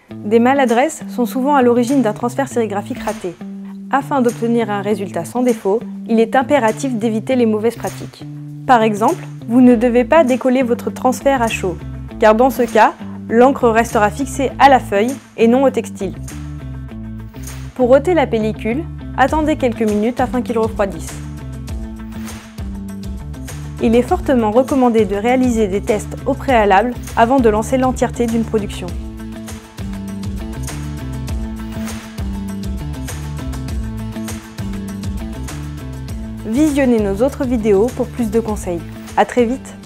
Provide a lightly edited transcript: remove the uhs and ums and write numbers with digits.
Des maladresses sont souvent à l'origine d'un transfert sérigraphique raté. Afin d'obtenir un résultat sans défaut, il est impératif d'éviter les mauvaises pratiques. Par exemple, vous ne devez pas décoller votre transfert à chaud, car dans ce cas, l'encre restera fixée à la feuille et non au textile. Pour ôter la pellicule, attendez quelques minutes afin qu'il refroidisse. Il est fortement recommandé de réaliser des tests au préalable avant de lancer l'entièreté d'une production. Visionnez nos autres vidéos pour plus de conseils. À très vite!